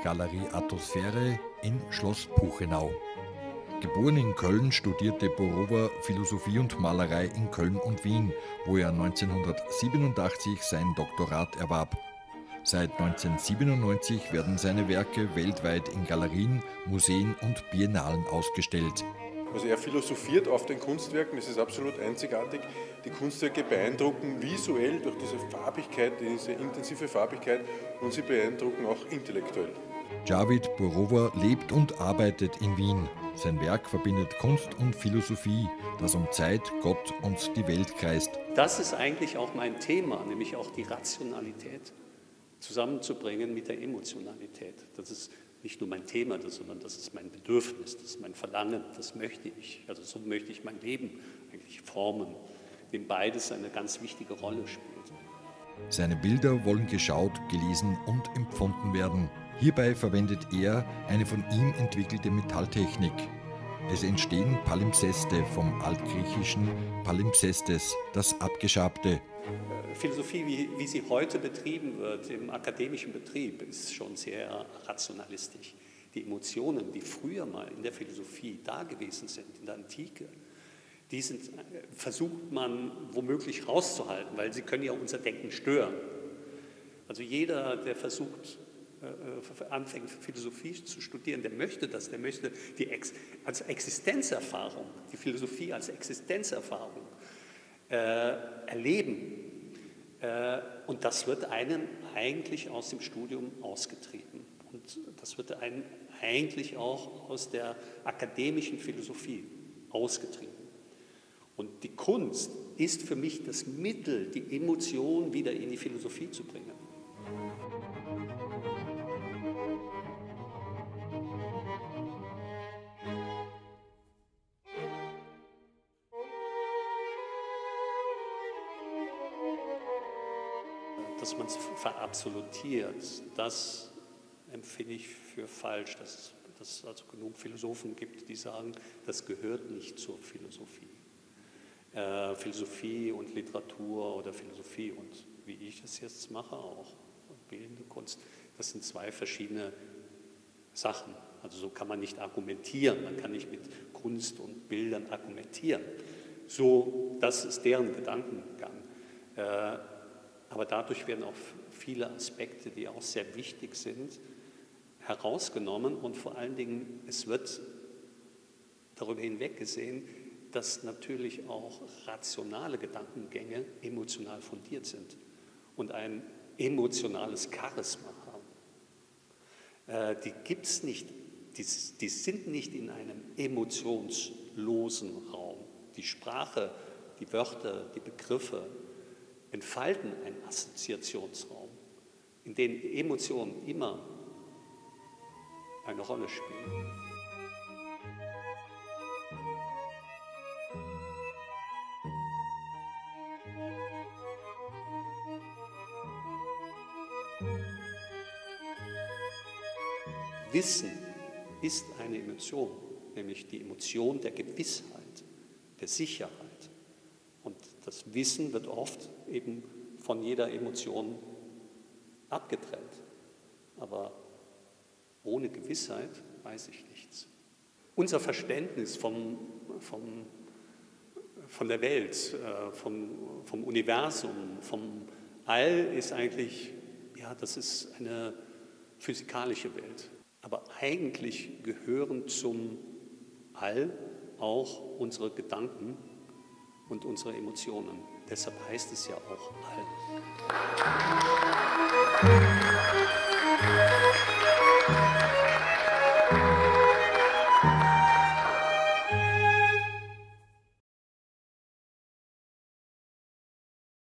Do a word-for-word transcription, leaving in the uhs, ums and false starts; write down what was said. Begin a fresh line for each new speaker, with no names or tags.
Galerie Atmosphäre in Schloss Puchenau. Geboren in Köln, studierte Borowa Philosophie und Malerei in Köln und Wien, wo er neunzehnhundertsiebenundachtzig sein Doktorat erwarb. Seit neunzehnhundertsiebenundneunzig werden seine Werke weltweit in Galerien, Museen und Biennalen ausgestellt.
Also er philosophiert auf den Kunstwerken, das ist absolut einzigartig. Die Kunstwerke beeindrucken visuell durch diese Farbigkeit, diese intensive Farbigkeit, und sie beeindrucken auch intellektuell.
Javid Borowa lebt und arbeitet in Wien. Sein Werk verbindet Kunst und Philosophie, das um Zeit, Gott und die Welt kreist.
Das ist eigentlich auch mein Thema, nämlich auch die Rationalität zusammenzubringen mit der Emotionalität. Das ist nicht nur mein Thema, sondern das ist mein Bedürfnis, das ist mein Verlangen, das möchte ich. Also so möchte ich mein Leben eigentlich formen, in dem beides eine ganz wichtige Rolle spielt.
Seine Bilder wollen geschaut, gelesen und empfunden werden. Hierbei verwendet er eine von ihm entwickelte Metalltechnik. Es entstehen Palimpseste vom altgriechischen Palimpsestes, das Abgeschabte.
Philosophie, wie, wie sie heute betrieben wird, im akademischen Betrieb, ist schon sehr rationalistisch. Die Emotionen, die früher mal in der Philosophie da gewesen sind, in der Antike, die sind, versucht man womöglich rauszuhalten, weil sie können ja unser Denken stören. Also jeder, der versucht, äh, anfängt Philosophie zu studieren, der möchte das, der möchte die Ex als Existenzerfahrung, die Philosophie als Existenzerfahrung äh, erleben. Und das wird einem eigentlich aus dem Studium ausgetrieben. Und das wird einem eigentlich auch aus der akademischen Philosophie ausgetrieben. Und die Kunst ist für mich das Mittel, die Emotion wieder in die Philosophie zu bringen. Dass man es verabsolutiert, das empfinde ich für falsch, dass, dass es also genug Philosophen gibt, die sagen, das gehört nicht zur Philosophie. Äh, Philosophie und Literatur oder Philosophie und wie ich es jetzt mache auch, bildende Kunst, das sind zwei verschiedene Sachen. Also so kann man nicht argumentieren, man kann nicht mit Kunst und Bildern argumentieren. So, das ist deren Gedankengang. Äh, Aber dadurch werden auch viele Aspekte, die auch sehr wichtig sind, herausgenommen und vor allen Dingen, es wird darüber hinweggesehen, dass natürlich auch rationale Gedankengänge emotional fundiert sind und ein emotionales Charisma haben. Die gibt es nicht, die, die sind nicht in einem emotionslosen Raum. Die Sprache, die Wörter, die Begriffe entfalten einen Assoziationsraum, in dem Emotionen immer eine Rolle spielen. Wissen ist eine Emotion, nämlich die Emotion der Gewissheit, der Sicherheit. Und das Wissen wird oft eben von jeder Emotion abgetrennt. Aber ohne Gewissheit weiß ich nichts. Unser Verständnis vom, vom, von der Welt, vom, vom Universum, vom All ist eigentlich, ja, das ist eine physikalische Welt. Aber eigentlich gehören zum All auch unsere Gedanken und unsere Emotionen. Deshalb heißt es ja auch All.